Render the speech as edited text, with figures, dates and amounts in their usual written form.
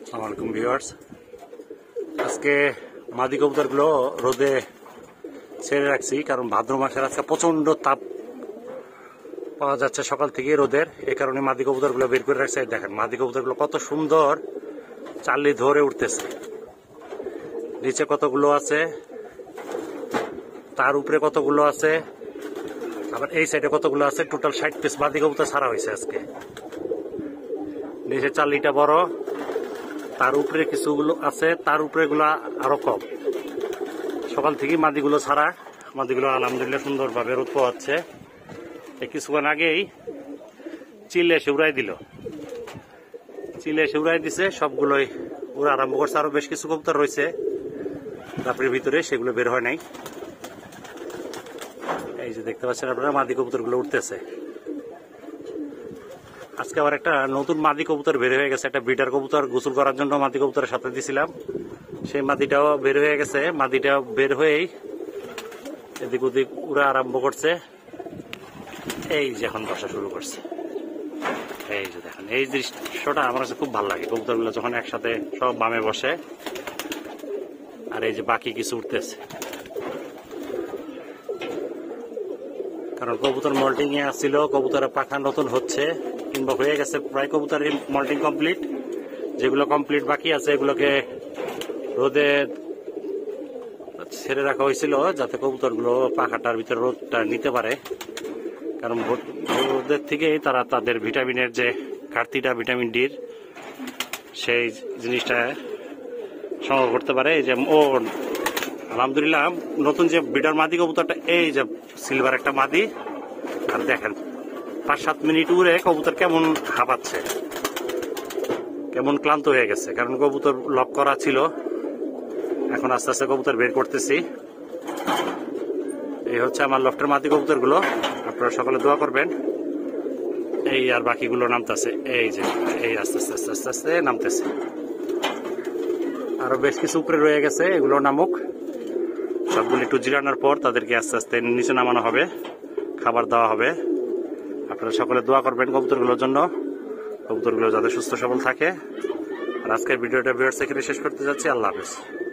আসসালামু ভিউয়ার্স, আজকে মাদি কবুতরগুলো রোদে ছেড়ে রাখছি কারণ ভাদ্র মাসের আজকে প্রচন্ড তাপ পাওয়া যাচ্ছে সকাল থেকে রোদের। এই কারণে মাদি কবুতরগুলো বের করে রাখছে। দেখেন মাদি কবুতরগুলো কত সুন্দর চাল্লি ধরে উঠতেছে। নিচে কতগুলো আছে, তার উপরে কতগুলো আছে, আবার এই সাইডে কতগুলো আছে। টোটাল 60 পিস মাদি কবুতর ছাড়া হয়েছে আজকে। নিচে চাল্লিটা বড়, তার উপরে কিছুগুলো আছে, তার উপরে গুলা আরো কম। সকাল থেকে মাদিগুলো ছাড়া, মাদিগুলো আলহামদুলিল্লাহ সুন্দরভাবে রোদ পাওয়াচ্ছে। কিছুক্ষণ আগেই চিলে এসে উড়াই দিল, চিলে এসে উড়াই দিছে, সবগুলোই উড়া আরম্ভ করছে। আরো বেশ কিছু কবুতর রয়েছে তারপরে ভিতরে, সেগুলো বের হয় নাই। এই যে দেখতে পাচ্ছেন আপনারা মাদি কবুতর গুলো উঠতেছে। আজকে আবার একটা নতুন মাদি কবুতর বের হয়ে গেছে, একটা ব্রিডার কবুতর গোসল করার জন্য মাদি কবুতরের সাথে দিছিলাম। সেই মাদিটাও বের হয়ে গেছে। মাদিটা বের হয়েই এদিক ওদিক উড়া আরম্ভ করছে। এই যে এখন বসা শুরু করছে। এই যে দেখেন, এই দৃশ্যটা আমার কাছে খুব ভালো লাগে। কবুতরগুলো যখন একসাথে সব বামে বসে, আর এই যে বাকি কিছু উঠতেছে। কারণ কবুতর মল্টিং এ আসছিল, কবুতরের পাখা নতুন হচ্ছে কিংবা হয়ে গেছে প্রায়। কবুতরের মল্টিং কমপ্লিট, যেগুলো কমপ্লিট বাকি আছে এগুলোকে রোদে ছেড়ে রাখা হয়েছিল যাতে কবুতরগুলো পাখাটার ভিতরে রোদটা নিতে পারে। কারণ রোদের থেকেই তারা তাদের ভিটামিনের যে ঘাটতিটা, ভিটামিন ডির, সেই জিনিসটা সংগ্রহ করতে পারে। এই যে ও আলহামদুলিল্লাহ নতুন যে ব্রিডার মাদি কবুতরটা, এই যে সিলভার একটা মাদি, আর দেখেন 5-7 মিনিট উড়ে কবুতর কেমন হাঁপাচ্ছে, কেমন ক্লান্ত হয়ে গেছে। কারণ কবুতর লক করা ছিল, এখন আস্তে আস্তে কবুতর বের করতেছি। এই হচ্ছে আমার লফটের মাদি কবুতর গুলো। আপনারা সকলে দোয়া করবেন। এই আর বাকিগুলো নামতেছে, এই যে এই আস্তে আস্তে আস্তে আস্তে আস্তে নামতেছে। আরো বেশ কিছু উপরে রয়ে গেছে, এগুলো নামুক। সবগুলো একটু জিরানোর পর তাদেরকে আস্তে আস্তে নিচে নামানো হবে, খাবার দেওয়া হবে। আপনারা সকলে দোয়া করবেন কবুতরগুলোর জন্য, কবুতরগুলো যাতে সুস্থ সবল থাকে। আর আজকের ভিডিওটা ভিউয়ার্স এখানে শেষ করতে যাচ্ছি। আল্লাহ হাফেজ।